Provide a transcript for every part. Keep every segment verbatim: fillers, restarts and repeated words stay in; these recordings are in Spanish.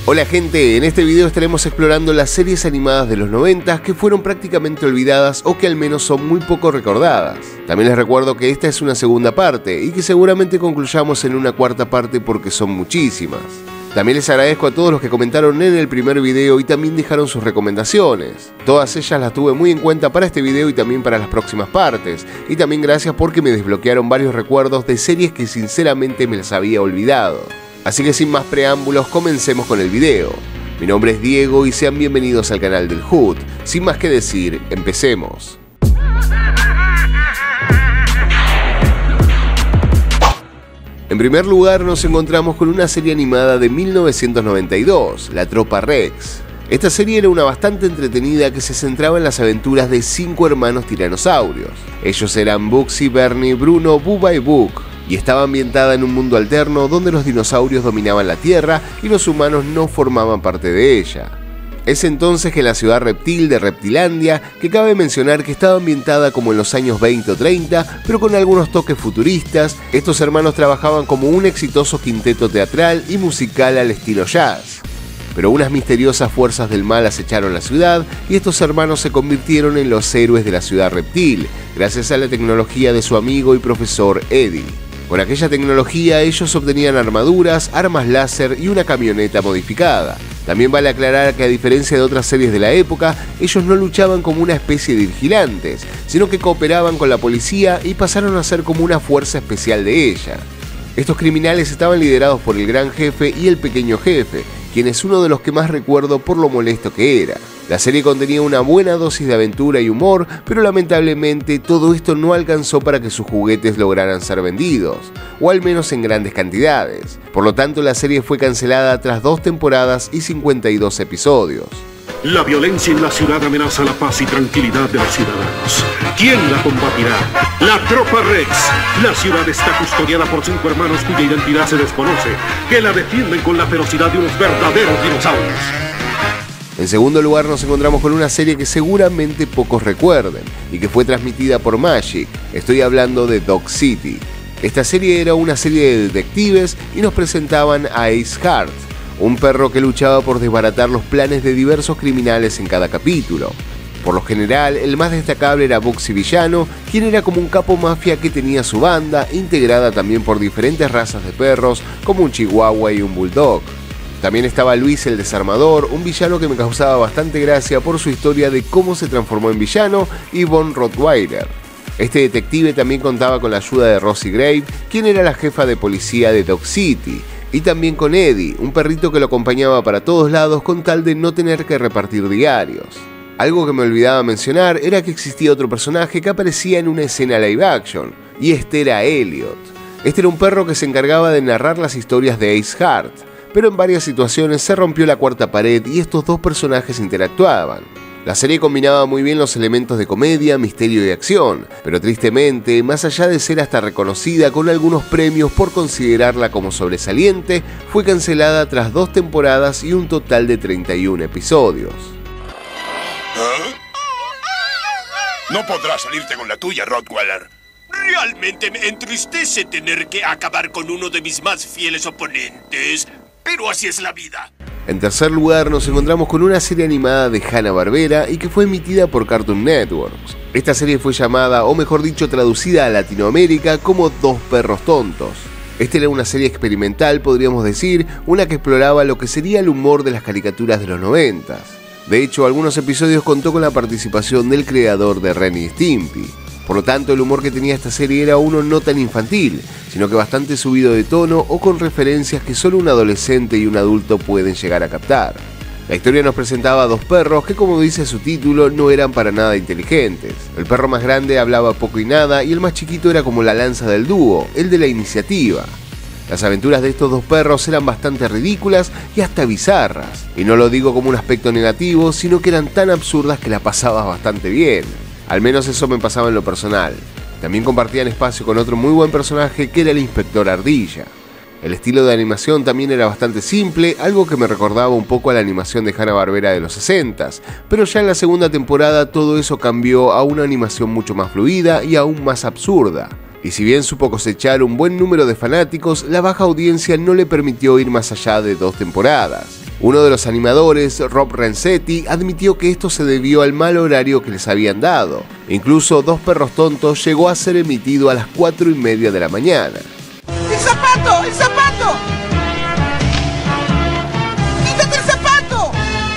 Hola gente, en este video estaremos explorando las series animadas de los noventa que fueron prácticamente olvidadas o que al menos son muy poco recordadas. También les recuerdo que esta es una segunda parte y que seguramente concluyamos en una cuarta parte porque son muchísimas. También les agradezco a todos los que comentaron en el primer video y también dejaron sus recomendaciones. Todas ellas las tuve muy en cuenta para este video y también para las próximas partes. Y también gracias porque me desbloquearon varios recuerdos de series que sinceramente me las había olvidado. Así que sin más preámbulos, comencemos con el video. Mi nombre es Diego y sean bienvenidos al canal del Hood. Sin más que decir, empecemos. En primer lugar nos encontramos con una serie animada de mil novecientos noventa y dos, La Tropa Rex. Esta serie era una bastante entretenida que se centraba en las aventuras de cinco hermanos tiranosaurios. Ellos eran Bugsy, Bernie, Bruno, Bubba y Buck, y estaba ambientada en un mundo alterno donde los dinosaurios dominaban la Tierra y los humanos no formaban parte de ella. Es entonces que la ciudad reptil de Reptilandia, que cabe mencionar que estaba ambientada como en los años veinte o treinta, pero con algunos toques futuristas, estos hermanos trabajaban como un exitoso quinteto teatral y musical al estilo jazz. Pero unas misteriosas fuerzas del mal acecharon la ciudad y estos hermanos se convirtieron en los héroes de la ciudad reptil, gracias a la tecnología de su amigo y profesor Eddie. Con aquella tecnología ellos obtenían armaduras, armas láser y una camioneta modificada. También vale aclarar que a diferencia de otras series de la época, ellos no luchaban como una especie de vigilantes, sino que cooperaban con la policía y pasaron a ser como una fuerza especial de ella. Estos criminales estaban liderados por el gran jefe y el pequeño jefe, quien es uno de los que más recuerdo por lo molesto que era. La serie contenía una buena dosis de aventura y humor, pero lamentablemente todo esto no alcanzó para que sus juguetes lograran ser vendidos, o al menos en grandes cantidades. Por lo tanto, la serie fue cancelada tras dos temporadas y cincuenta y dos episodios. La violencia en la ciudad amenaza la paz y tranquilidad de los ciudadanos. ¿Quién la combatirá? La Tropa Rex. La ciudad está custodiada por cinco hermanos cuya identidad se desconoce, que la defienden con la ferocidad de unos verdaderos dinosaurios. En segundo lugar nos encontramos con una serie que seguramente pocos recuerden y que fue transmitida por Magic. Estoy hablando de Dog City. Esta serie era una serie de detectives y nos presentaban a Ace Hart, un perro que luchaba por desbaratar los planes de diversos criminales en cada capítulo. Por lo general, el más destacable era Bugsy Villano, quien era como un capo mafia que tenía su banda, integrada también por diferentes razas de perros, como un chihuahua y un bulldog. También estaba Luis el Desarmador, un villano que me causaba bastante gracia por su historia de cómo se transformó en villano, y Von Rottweiler. Este detective también contaba con la ayuda de Rosie Grave, quien era la jefa de policía de Dog City, y también con Eddie, un perrito que lo acompañaba para todos lados con tal de no tener que repartir diarios. Algo que me olvidaba mencionar era que existía otro personaje que aparecía en una escena live action, y este era Elliot. Este era un perro que se encargaba de narrar las historias de Ace Hart, pero en varias situaciones se rompió la cuarta pared y estos dos personajes interactuaban. La serie combinaba muy bien los elementos de comedia, misterio y acción, pero tristemente, más allá de ser hasta reconocida con algunos premios por considerarla como sobresaliente, fue cancelada tras dos temporadas y un total de treinta y un episodios. ¿Ah? No podrás salirte con la tuya, Rottweiler. Realmente me entristece tener que acabar con uno de mis más fieles oponentes, pero así es la vida. En tercer lugar nos encontramos con una serie animada de Hanna-Barbera y que fue emitida por Cartoon Network. Esta serie fue llamada, o mejor dicho traducida a Latinoamérica, como Dos Perros Tontos. Esta era una serie experimental, podríamos decir, una que exploraba lo que sería el humor de las caricaturas de los noventas. De hecho, algunos episodios contó con la participación del creador de Ren y Stimpy. Por lo tanto, el humor que tenía esta serie era uno no tan infantil, sino que bastante subido de tono o con referencias que solo un adolescente y un adulto pueden llegar a captar. La historia nos presentaba a dos perros que, como dice su título, no eran para nada inteligentes. El perro más grande hablaba poco y nada y el más chiquito era como la lanza del dúo, el de la iniciativa. Las aventuras de estos dos perros eran bastante ridículas y hasta bizarras, y no lo digo como un aspecto negativo, sino que eran tan absurdas que la pasabas bastante bien. Al menos eso me pasaba en lo personal. También compartían espacio con otro muy buen personaje que era el Inspector Ardilla. El estilo de animación también era bastante simple, algo que me recordaba un poco a la animación de Hanna-Barbera de los sesentas, pero ya en la segunda temporada todo eso cambió a una animación mucho más fluida y aún más absurda. Y si bien supo cosechar un buen número de fanáticos, la baja audiencia no le permitió ir más allá de dos temporadas. Uno de los animadores, Rob Renzetti, admitió que esto se debió al mal horario que les habían dado. Incluso Dos Perros Tontos llegó a ser emitido a las cuatro y media de la mañana. ¡El zapato! ¡El zapato! ¡Quítate el zapato!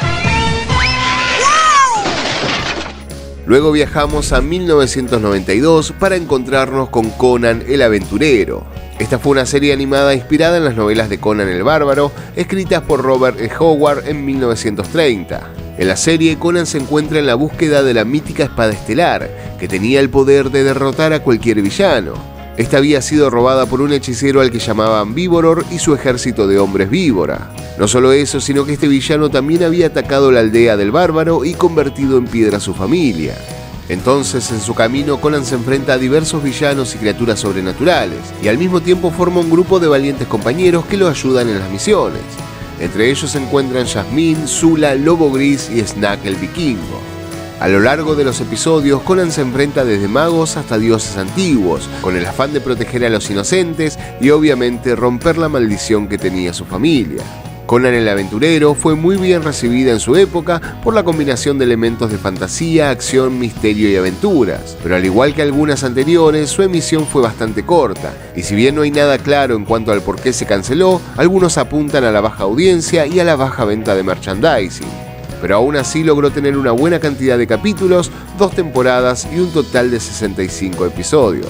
¡Wow! Luego viajamos a mil novecientos noventa y dos para encontrarnos con Conan el Aventurero. Esta fue una serie animada inspirada en las novelas de Conan el Bárbaro, escritas por Robert E. Howard en mil novecientos treinta. En la serie, Conan se encuentra en la búsqueda de la mítica espada estelar, que tenía el poder de derrotar a cualquier villano. Esta había sido robada por un hechicero al que llamaban Víboror y su ejército de hombres víbora. No solo eso, sino que este villano también había atacado la aldea del bárbaro y convertido en piedra a su familia. Entonces, en su camino, Conan se enfrenta a diversos villanos y criaturas sobrenaturales, y al mismo tiempo forma un grupo de valientes compañeros que lo ayudan en las misiones. Entre ellos se encuentran Jasmine, Zula, Lobo Gris y Snack el Vikingo. A lo largo de los episodios, Conan se enfrenta desde magos hasta dioses antiguos, con el afán de proteger a los inocentes y obviamente romper la maldición que tenía su familia. Conan el Aventurero fue muy bien recibida en su época por la combinación de elementos de fantasía, acción, misterio y aventuras, pero al igual que algunas anteriores, su emisión fue bastante corta, y si bien no hay nada claro en cuanto al por qué se canceló, algunos apuntan a la baja audiencia y a la baja venta de merchandising. Pero aún así logró tener una buena cantidad de capítulos, dos temporadas y un total de sesenta y cinco episodios.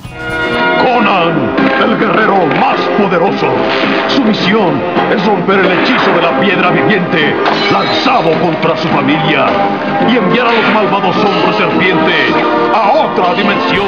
Conan, el guerrero más poderoso. Su misión es romper el hechizo de la piedra viviente, lanzado contra su familia, y enviar a los malvados hombres serpiente a otra dimensión.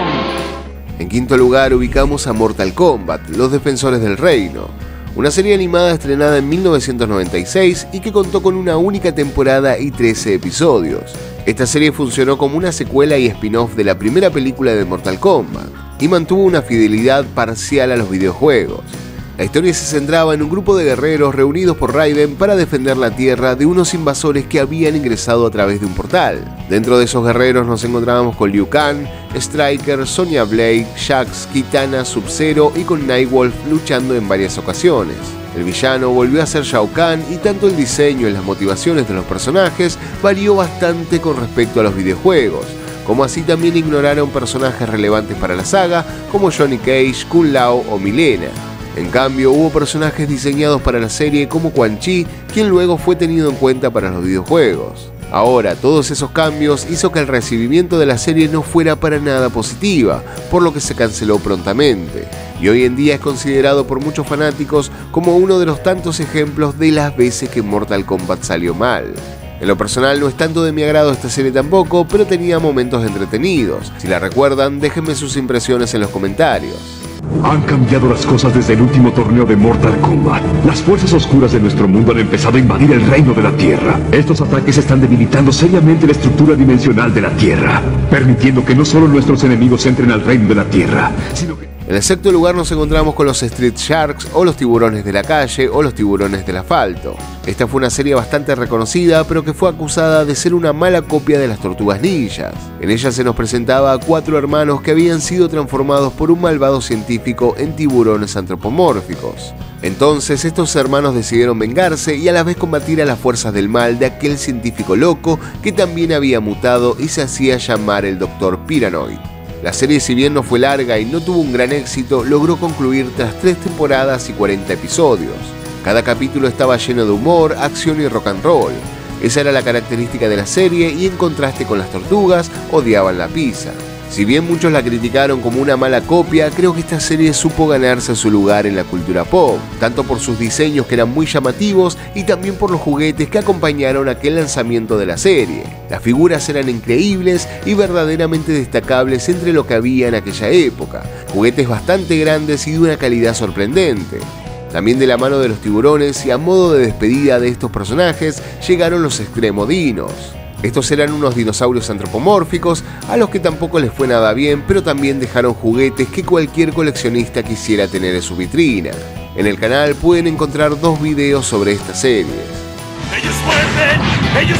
En quinto lugar ubicamos a Mortal Kombat, los defensores del reino. Una serie animada estrenada en mil novecientos noventa y seis y que contó con una única temporada y trece episodios. Esta serie funcionó como una secuela y spin-off de la primera película de Mortal Kombat, y mantuvo una fidelidad parcial a los videojuegos. La historia se centraba en un grupo de guerreros reunidos por Raiden para defender la Tierra de unos invasores que habían ingresado a través de un portal. Dentro de esos guerreros nos encontrábamos con Liu Kang, Striker, Sonya Blade, Jax, Kitana, Sub-Zero y con Nightwolf luchando en varias ocasiones. El villano volvió a ser Shao Kahn y tanto el diseño y las motivaciones de los personajes varió bastante con respecto a los videojuegos, como así también ignoraron personajes relevantes para la saga como Johnny Cage, Kung Lao o Milena. En cambio, hubo personajes diseñados para la serie como Quan Chi, quien luego fue tenido en cuenta para los videojuegos. Ahora, todos esos cambios hizo que el recibimiento de la serie no fuera para nada positiva, por lo que se canceló prontamente, y hoy en día es considerado por muchos fanáticos como uno de los tantos ejemplos de las veces que Mortal Kombat salió mal. En lo personal no es tanto de mi agrado esta serie tampoco, pero tenía momentos entretenidos. Si la recuerdan, déjenme sus impresiones en los comentarios. Han cambiado las cosas desde el último torneo de Mortal Kombat. Las fuerzas oscuras de nuestro mundo han empezado a invadir el reino de la Tierra. Estos ataques están debilitando seriamente la estructura dimensional de la Tierra, permitiendo que no solo nuestros enemigos entren al reino de la Tierra, sino que... En el sexto lugar nos encontramos con los Street Sharks o los tiburones de la calle o los tiburones del asfalto. Esta fue una serie bastante reconocida, pero que fue acusada de ser una mala copia de las Tortugas Ninjas. En ella se nos presentaba a cuatro hermanos que habían sido transformados por un malvado científico en tiburones antropomórficos. Entonces estos hermanos decidieron vengarse y a la vez combatir a las fuerzas del mal de aquel científico loco que también había mutado y se hacía llamar el Doctor Piranoid. La serie, si bien no fue larga y no tuvo un gran éxito, logró concluir tras tres temporadas y cuarenta episodios. Cada capítulo estaba lleno de humor, acción y rock and roll. Esa era la característica de la serie y en contraste con las tortugas, odiaban la pizza. Si bien muchos la criticaron como una mala copia, creo que esta serie supo ganarse su lugar en la cultura pop, tanto por sus diseños que eran muy llamativos y también por los juguetes que acompañaron aquel lanzamiento de la serie. Las figuras eran increíbles y verdaderamente destacables entre lo que había en aquella época, juguetes bastante grandes y de una calidad sorprendente. También de la mano de los tiburones y a modo de despedida de estos personajes llegaron los Extremodinos. Estos eran unos dinosaurios antropomórficos a los que tampoco les fue nada bien, pero también dejaron juguetes que cualquier coleccionista quisiera tener en su vitrina. En el canal pueden encontrar dos videos sobre esta serie. ¡Ellos muerden! ¡Ellos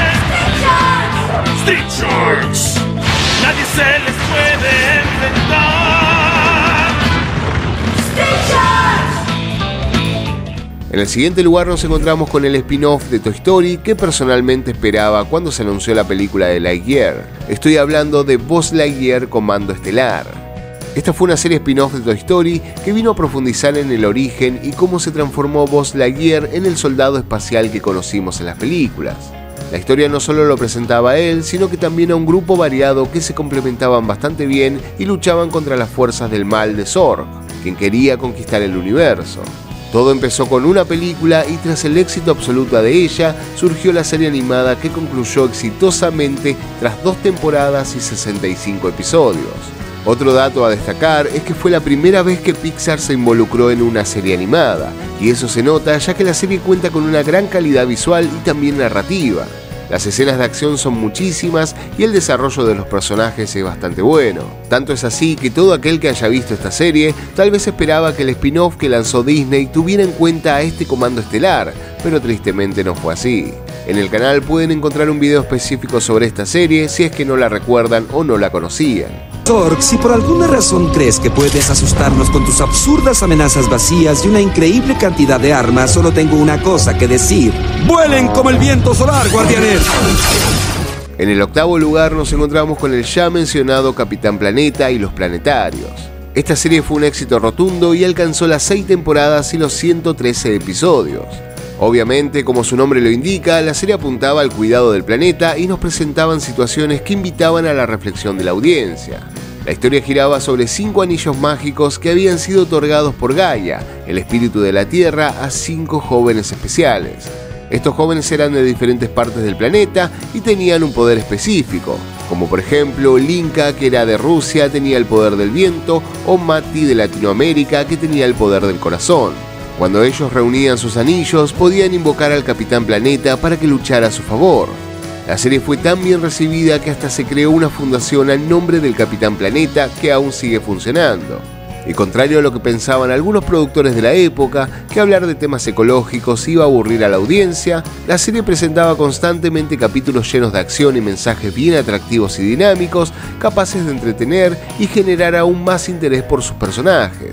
muerden! ¡Street Sharks! ¡Nadie se les puede enfrentar! ¡Street Sharks! En el siguiente lugar nos encontramos con el spin-off de Toy Story que personalmente esperaba cuando se anunció la película de Lightyear. Estoy hablando de Buzz Lightyear Comando Estelar. Esta fue una serie spin-off de Toy Story que vino a profundizar en el origen y cómo se transformó Buzz Lightyear en el soldado espacial que conocimos en las películas. La historia no solo lo presentaba a él, sino que también a un grupo variado que se complementaban bastante bien y luchaban contra las fuerzas del mal de Zorg, quien quería conquistar el universo. Todo empezó con una película y tras el éxito absoluto de ella, surgió la serie animada que concluyó exitosamente tras dos temporadas y sesenta y cinco episodios. Otro dato a destacar es que fue la primera vez que Pixar se involucró en una serie animada, y eso se nota ya que la serie cuenta con una gran calidad visual y también narrativa. Las escenas de acción son muchísimas y el desarrollo de los personajes es bastante bueno. Tanto es así que todo aquel que haya visto esta serie tal vez esperaba que el spin-off que lanzó Disney tuviera en cuenta a este comando estelar, pero tristemente no fue así. En el canal pueden encontrar un video específico sobre esta serie si es que no la recuerdan o no la conocían. Zorg, si por alguna razón crees que puedes asustarnos con tus absurdas amenazas vacías y una increíble cantidad de armas, solo tengo una cosa que decir. ¡Vuelen como el viento solar, guardianes! En el octavo lugar nos encontramos con el ya mencionado Capitán Planeta y los Planetarios. Esta serie fue un éxito rotundo y alcanzó las seis temporadas y los ciento trece episodios. Obviamente, como su nombre lo indica, la serie apuntaba al cuidado del planeta y nos presentaban situaciones que invitaban a la reflexión de la audiencia. La historia giraba sobre cinco anillos mágicos que habían sido otorgados por Gaia, el espíritu de la Tierra, a cinco jóvenes especiales. Estos jóvenes eran de diferentes partes del planeta y tenían un poder específico, como por ejemplo Linka, que era de Rusia, tenía el poder del viento, o Mati de Latinoamérica, que tenía el poder del corazón. Cuando ellos reunían sus anillos, podían invocar al Capitán Planeta para que luchara a su favor. La serie fue tan bien recibida que hasta se creó una fundación al nombre del Capitán Planeta que aún sigue funcionando. Y contrario a lo que pensaban algunos productores de la época, que hablar de temas ecológicos iba a aburrir a la audiencia, la serie presentaba constantemente capítulos llenos de acción y mensajes bien atractivos y dinámicos, capaces de entretener y generar aún más interés por sus personajes.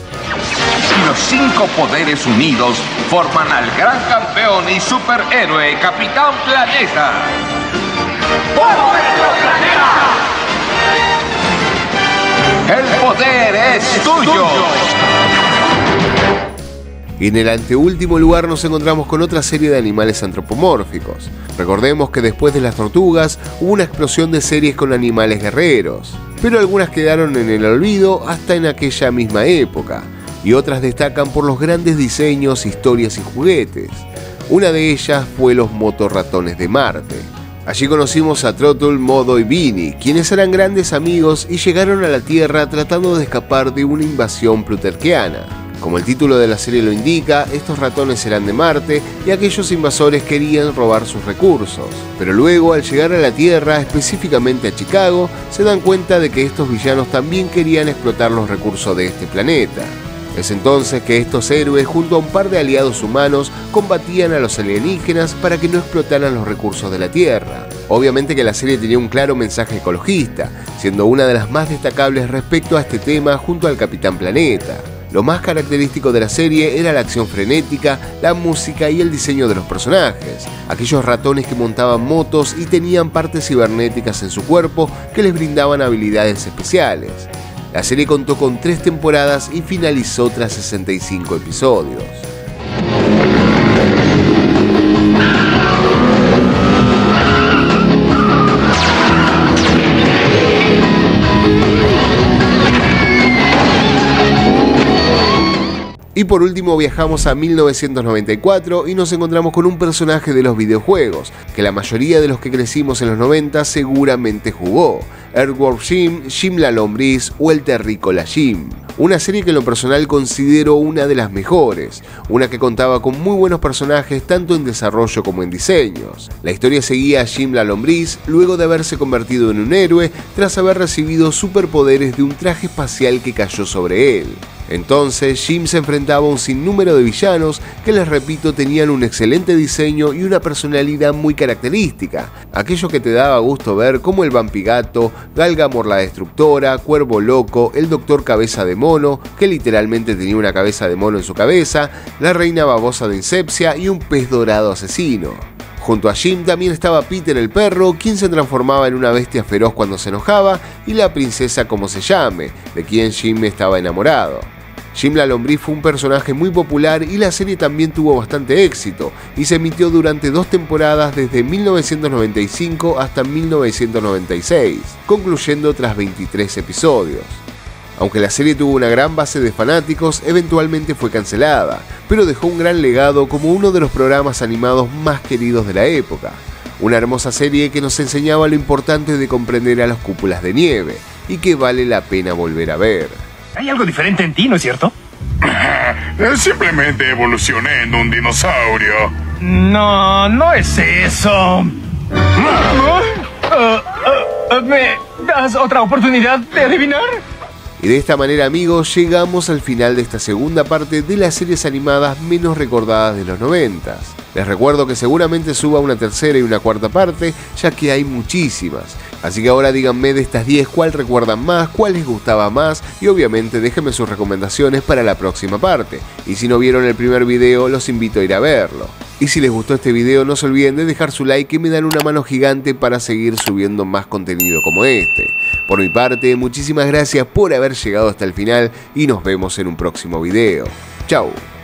Los cinco poderes unidos forman al gran campeón y superhéroe Capitán Planeta. ¡Por nuestro planeta! ¡El poder es tuyo! Y en el anteúltimo lugar nos encontramos con otra serie de animales antropomórficos. Recordemos que después de las tortugas hubo una explosión de series con animales guerreros, pero algunas quedaron en el olvido hasta en aquella misma época. Y otras destacan por los grandes diseños, historias y juguetes. Una de ellas fue los motorratones de Marte. Allí conocimos a Trottle, Modo y Beanie, quienes eran grandes amigos y llegaron a la Tierra tratando de escapar de una invasión plutarquiana. Como el título de la serie lo indica, estos ratones eran de Marte y aquellos invasores querían robar sus recursos. Pero luego, al llegar a la Tierra, específicamente a Chicago, se dan cuenta de que estos villanos también querían explotar los recursos de este planeta. Es entonces que estos héroes, junto a un par de aliados humanos, combatían a los alienígenas para que no explotaran los recursos de la Tierra. Obviamente que la serie tenía un claro mensaje ecologista, siendo una de las más destacables respecto a este tema junto al Capitán Planeta. Lo más característico de la serie era la acción frenética, la música y el diseño de los personajes. Aquellos ratones que montaban motos y tenían partes cibernéticas en su cuerpo que les brindaban habilidades especiales. La serie contó con tres temporadas y finalizó tras sesenta y cinco episodios. Y por último viajamos a mil novecientos noventa y cuatro y nos encontramos con un personaje de los videojuegos, que la mayoría de los que crecimos en los noventa seguramente jugó. Earthworm Jim, Jim la Lombriz o el Terrícola Jim. Una serie que en lo personal considero una de las mejores, una que contaba con muy buenos personajes tanto en desarrollo como en diseños. La historia seguía a Jim la Lombriz luego de haberse convertido en un héroe tras haber recibido superpoderes de un traje espacial que cayó sobre él. Entonces, Jim se enfrentaba a un sinnúmero de villanos que, les repito, tenían un excelente diseño y una personalidad muy característica. Aquello que te daba gusto ver, como el Vampigato, Gal Gamor la Destructora, Cuervo Loco, el Doctor Cabeza de Mono, que literalmente tenía una cabeza de mono en su cabeza, la Reina Babosa de Incepcia y un pez dorado asesino. Junto a Jim también estaba Peter el perro, quien se transformaba en una bestia feroz cuando se enojaba, y la princesa como se llame, de quien Jim estaba enamorado. Jim la lombriz fue un personaje muy popular y la serie también tuvo bastante éxito, y se emitió durante dos temporadas desde mil novecientos noventa y cinco hasta mil novecientos noventa y seis, concluyendo tras veintitrés episodios. Aunque la serie tuvo una gran base de fanáticos, eventualmente fue cancelada, pero dejó un gran legado como uno de los programas animados más queridos de la época. Una hermosa serie que nos enseñaba lo importante de comprender a las cúpulas de nieve, y que vale la pena volver a ver. Hay algo diferente en ti, ¿no es cierto? Simplemente evolucioné en un dinosaurio. No, no es eso. ¿No? Uh, uh, uh, ¿Me das otra oportunidad de adivinar? Y de esta manera, amigos, llegamos al final de esta segunda parte de las series animadas menos recordadas de los noventas. Les recuerdo que seguramente suba una tercera y una cuarta parte, ya que hay muchísimas. Así que ahora díganme de estas diez cuál recuerdan más, cuál les gustaba más, y obviamente déjenme sus recomendaciones para la próxima parte. Y si no vieron el primer video, los invito a ir a verlo. Y si les gustó este video, no se olviden de dejar su like y me dan una mano gigante para seguir subiendo más contenido como este. Por mi parte, muchísimas gracias por haber llegado hasta el final y nos vemos en un próximo video. Chau.